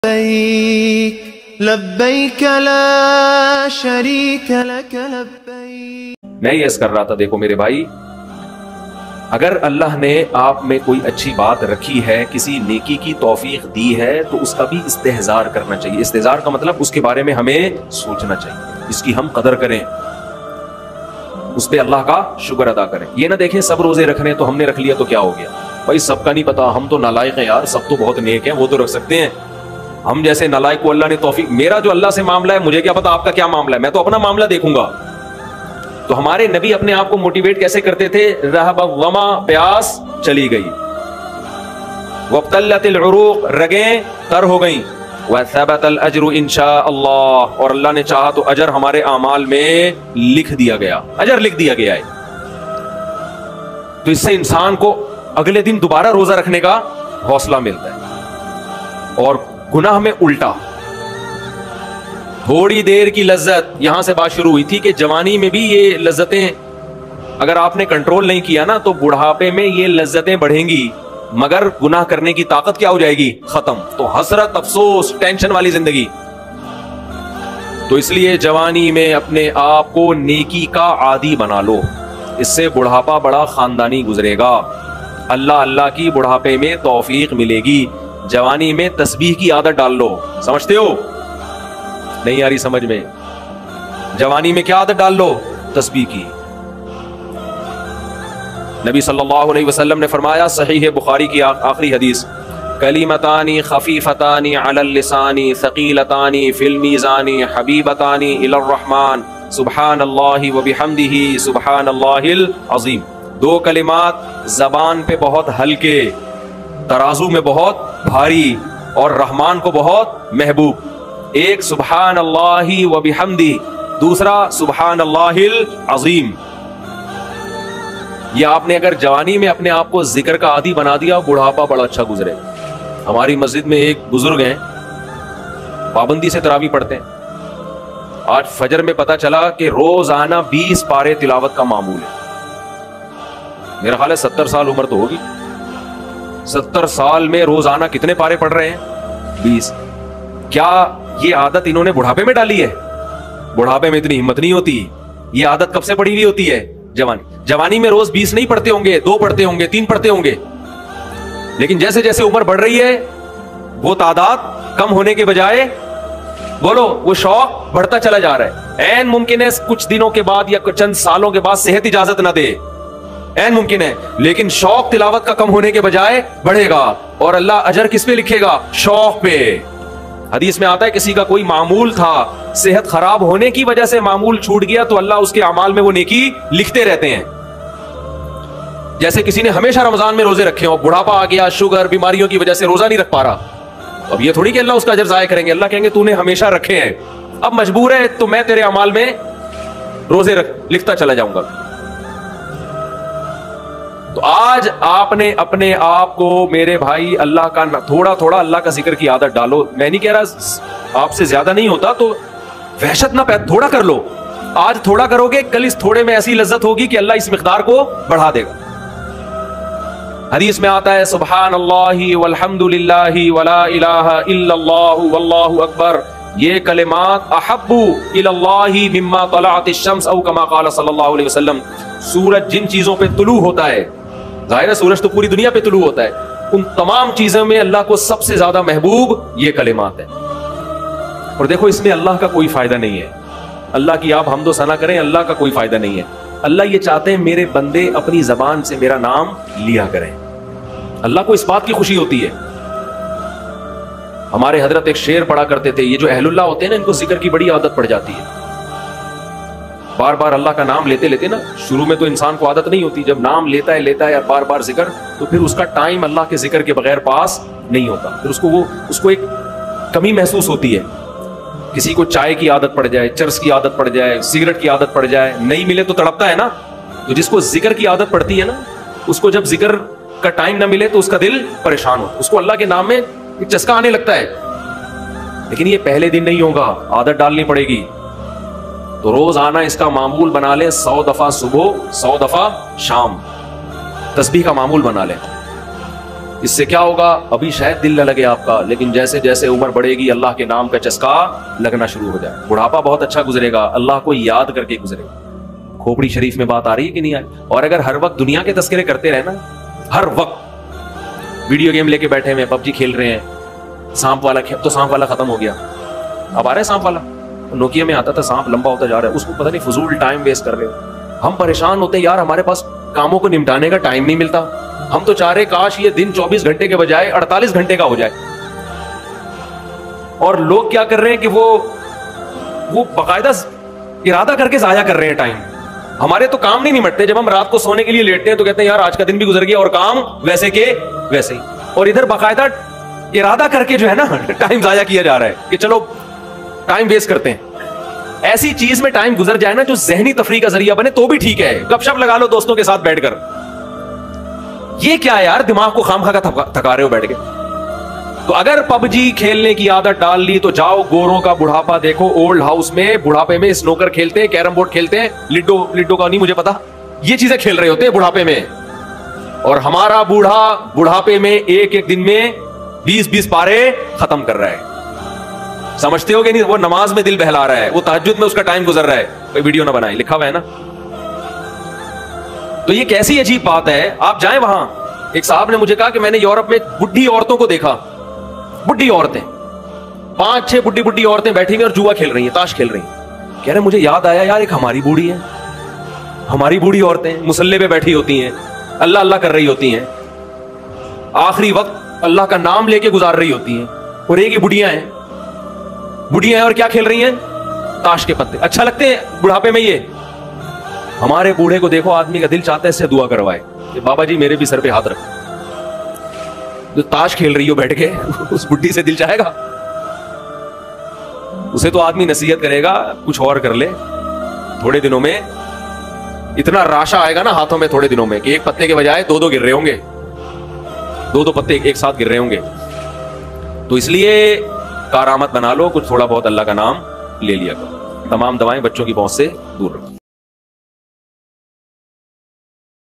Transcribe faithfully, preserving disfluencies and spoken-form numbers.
लब्बैक ला शरीक लक लब्बैक। मैं ये कर रहा था, देखो मेरे भाई, अगर अल्लाह ने आप में कोई अच्छी बात रखी है, किसी नेकी की तौफीक दी है, तो उसका भी इस्तेहजार करना चाहिए। इस्तेहजार का मतलब उसके बारे में हमें सोचना चाहिए, इसकी हम कदर करें, उस पे अल्लाह का शुक्र अदा करें। ये ना देखें सब रोजे रख रहे हैं तो हमने रख लिया तो क्या हो गया। भाई सबका नहीं पता, हम तो नालायक हैं यार, सब तो बहुत नेक हैं, वो तो रख सकते हैं। हम जैसे नालायक को अल्लाह ने तौफीक, मेरा जो अल्लाह से मामला है मुझे क्या पता आपका क्या मामला है, मैं तो अपना मामला देखूंगा। तो हमारे नबी अपने आप को मोटिवेट कैसे करते थे? रहबा प्यास चली गई, वब्तल्लतिल उरूक रगें तर हो गई, वसबतल अजरु इंशाअल्लाह, और अल्लाह ने चाहा तो अजर हमारे आमाल में लिख दिया गया, अजर लिख दिया गया है। तो इससे इंसान को अगले दिन दोबारा रोजा रखने का हौसला मिलता है। और गुनाह में उल्टा, थोड़ी देर की लज्जत, यहां से बात शुरू हुई थी कि जवानी में भी ये लज्जतें अगर आपने कंट्रोल नहीं किया ना तो बुढ़ापे में ये लज्जतें बढ़ेंगी, मगर गुनाह करने की ताकत क्या हो जाएगी? खत्म। तो हसरत, अफसोस, टेंशन वाली जिंदगी। तो इसलिए जवानी में अपने आप को नेकी का आदी बना लो, इससे बुढ़ापा बड़ा खानदानी गुजरेगा। अल्लाह अल्लाह की बुढ़ापे में तौफीक मिलेगी। जवानी में तस्बीह की आदत डाल लो, समझते हो? नहीं आ रही समझ में? जवानी में क्या आदत डाल लो? तस्बीह की। नबी सल्लल्लाहु अलैहि वसल्लम ने फरमाया, सहीह बुखारी की आखिरी हदीस, कलिमतानी खफीफतानी अलल लिसानी सकीलतानी फिल मीज़ानी हबीबतानी इलर रहमान सुब्हानल्लाहि व बिहम्दिही सुब्हानल्लाहिल अज़ीम। दो कलिमात जबान पे बहुत हल्के, तराजू में बहुत भारी, और रहमान को बहुत महबूब। एक सुबहान अल्लाहि व बिहम्दी, दूसरा सुबहान अल्लाहिल अज़ीम। ये आपने अगर जवानी में अपने आप को जिक्र का आदी बना दिया, बुढ़ापा बड़ा अच्छा गुजरे। हमारी मस्जिद में एक बुजुर्ग हैं, पाबंदी से तरावी पढ़ते हैं। आज फजर में पता चला कि रोजाना बीस पारे तिलावत का मामूल है। मेरा ख्याल है सत्तर साल उम्र तो होगी, सत्तर साल में रोजाना कितने पारे पढ़ रहे हैं? बीस। क्या ये आदत इन्होंने बुढ़ापे में डाली है? बुढ़ापे में इतनी हिम्मत नहीं होती। ये आदत कब से पड़ी हुई होती है? जवानी। जवानी में रोज बीस नहीं पढ़ते होंगे, दो पढ़ते होंगे, तीन पढ़ते होंगे, लेकिन जैसे जैसे उम्र बढ़ रही है वो तादाद कम होने के बजाय, बोलो, वो शौक बढ़ता चला जा रहा है। ऐन मुमकिन है कुछ दिनों के बाद या चंद सालों के बाद सेहत इजाजत ना दे, ऐन मुमकिन है, लेकिन शौक तिलावत का कम होने के बजाय बढ़ेगा। और अल्लाह अजर किस पे लिखेगा? शौक पे। हदीस में आता है किसी का कोई मामूल था, सेहत खराब होने की वजह से मामूल छूट गया तो अल्लाह उसके अमाल में वो नेकी लिखते रहते हैं। जैसे किसी ने हमेशा रमजान में रोजे रखे हो, बुढ़ापा आ गया, शुगर, बीमारियों की वजह से रोजा नहीं रख पा रहा, अब ये थोड़ी कि अल्लाह उसका अजर जाया करेंगे। अल्लाह कहेंगे तूने हमेशा रखे हैं, अब मजबूर है तो मैं तेरे अमाल में रोजे रख लिखता चला जाऊंगा। तो आज आपने अपने आप को, मेरे भाई, अल्लाह का थोड़ा थोड़ा अल्लाह का जिक्र की आदत डालो। मैं नहीं कह रहा आपसे ज्यादा नहीं होता तो वहशत ना पैदा, थोड़ा कर लो। आज थोड़ा करोगे, कल इस थोड़े में ऐसी लज्जत होगी कि अल्लाह इस मिकदार को बढ़ा देगा। हदीस में आता है, सुब्हान अल्लाहि वल्हम्दुलिल्लाहि वला इलाहा इल्लल्लाहु वल्लाहु अकबर, ये कलिमात अहब्बु इलल्लाहि मिम्मा तलअतिश शम्स औ कमा क़ाल सल्लल्लाहु अलैहि वसल्लम। सूरज जिन चीजों पे तुलू होता है, जाहिर है सूरज तो पूरी दुनिया पे तुलू होता है, उन तमाम चीजों में अल्लाह को सबसे ज्यादा महबूब ये कलिमात है। और देखो इसमें अल्लाह का कोई फायदा नहीं है, अल्लाह की आप हमदो सना करें, अल्लाह का कोई फायदा नहीं है। अल्लाह ये चाहते हैं मेरे बंदे अपनी जबान से मेरा नाम लिया करें, अल्लाह को इस बात की खुशी होती है। हमारे हजरत एक शेर पढ़ा करते थे, ये जो अहलुल्लाह होते हैं ना, इनको जिक्र की बड़ी आदत पड़ जाती है। बार बार अल्लाह का नाम लेते लेते ना, शुरू में तो इंसान को आदत नहीं होती, जब नाम लेता है लेता है बार बार जिक्र, तो फिर उसका टाइम अल्लाह के जिक्र के बगैर पास नहीं होता, फिर उसको वो उसको एक कमी महसूस होती है। किसी को चाय की आदत पड़ जाए, चरस की आदत पड़ जाए, सिगरेट की आदत पड़ जाए, नहीं मिले तो तड़पता है ना। तो जिसको जिक्र की आदत पड़ती है ना, उसको जब जिक्र का टाइम ना मिले तो उसका दिल परेशान हो, उसको अल्लाह के नाम में एक चस्का आने लगता है। लेकिन ये पहले दिन नहीं होगा, आदत डालनी पड़ेगी। तो रोज आना इसका मामूल बना ले, सौ दफा सुबह, सौ दफा शाम, तस्बीह का मामूल बना ले। इससे क्या होगा, अभी शायद दिल न लगे आपका, लेकिन जैसे जैसे उम्र बढ़ेगी अल्लाह के नाम का चस्का लगना शुरू हो जाए। बुढ़ापा बहुत अच्छा गुजरेगा, अल्लाह को याद करके गुजरेगा। खोपड़ी शरीफ में बात आ रही है कि नहीं आ रही? और अगर हर वक्त दुनिया के तस्करे करते रहे ना, हर वक्त वीडियो गेम लेके बैठे हुए, पबजी खेल रहे हैं, सांप वाला खेल, तो सांप वाला खत्म हो गया, अब आ रहा है सांप वाला। नोकिया में आता था सांप, लंबा होता जा रहा है, उसको पता नहीं फजूल टाइम वेस्ट कर रहे हो। हम परेशान होते हैं यार, हमारे पास कामों को निपटाने का टाइम नहीं मिलता। हम तो चाह रहे काश ये दिन चौबीस घंटे के बजाय अड़तालीस घंटे का हो जाए। और लोग क्या कर रहे हैं कि वो वो बाकायदा इरादा करके जाया कर रहे हैं टाइम। हमारे तो काम नहीं निपटते। जब हम रात को सोने के लिए लेटते हैं तो कहते हैं यार आज का दिन भी गुजर गया और काम वैसे के वैसे ही। और इधर बाकायदा इरादा करके जो है ना टाइम जाया किया जा रहा है कि चलो टाइम वेस्ट करते हैं। ऐसी चीज में टाइम गुजर जाए ना जो जहनी तफरी का जरिया बने तो भी ठीक है। गपशप लगा लो दोस्तों के साथ बैठकर। ये क्या है यार, दिमाग को खामखा का थका, थका रहे हो बैठ के। तो अगर पबजी खेलने की आदत डाल ली तो जाओ गोरों का बुढ़ापा देखो। ओल्ड हाउस में बुढ़ापे में स्नोकर खेलते हैं, कैरम बोर्ड खेलते हैं, लिडो लिडो का नहीं मुझे पता, ये चीजें खेल रहे होते हैं बुढ़ापे में। और हमारा बूढ़ा बुढ़ापे में एक एक दिन में बीस बीस पारे खत्म कर रहा है। समझते हो कि नहीं? वो नमाज में दिल बहला रहा है, वो तहज्जुद में उसका टाइम गुजर रहा है। कोई वीडियो ना बनाए, लिखा हुआ है ना। तो ये कैसी अजीब बात है। आप जाएं वहां, एक साहब ने मुझे कहा कि मैंने यूरोप में बुढ़ी औरतों को देखा, बुढ़ी औरतें, पांच छह बुढ़ी बुढ़ी औरतें बैठी हुई और जुआ खेल रही हैं, ताश खेल रही हैं। कह रहे मुझे याद आया यार, एक हमारी बूढ़ी है, हमारी बूढ़ी औरतें मुसल्ले पे बैठी होती हैं, अल्लाह अल्लाह कर रही होती हैं, आखिरी वक्त अल्लाह का नाम लेके गुजार रही होती हैं। और एक ही बुढ़ियां हैं, बुढ़ियां हैं और क्या खेल रही हैं? ताश के पत्ते। अच्छा लगते हैं बुढ़ापे में ये? हमारे बूढ़े को देखो, आदमी का दिल चाहता है इससे दुआ करवाए कि बाबा जी मेरे भी सर पे हाथ रखो। जो ताश खेल रही हो बैठ के उस बुढ़ी से दिल चाहेगा? उसे तो आदमी नसीहत करेगा कुछ और कर ले। थोड़े दिनों में इतना राशा आएगा ना हाथों में थोड़े दिनों में कि एक पत्ते के बजाय दो दो गिर रहे होंगे, दो दो पत्ते एक साथ गिर रहे होंगे। तो इसलिए कारामत बना लो, कुछ थोड़ा बहुत अल्लाह का नाम ले लिया करो। तमाम दवाएं बच्चों की पहुंच से दूर रखो।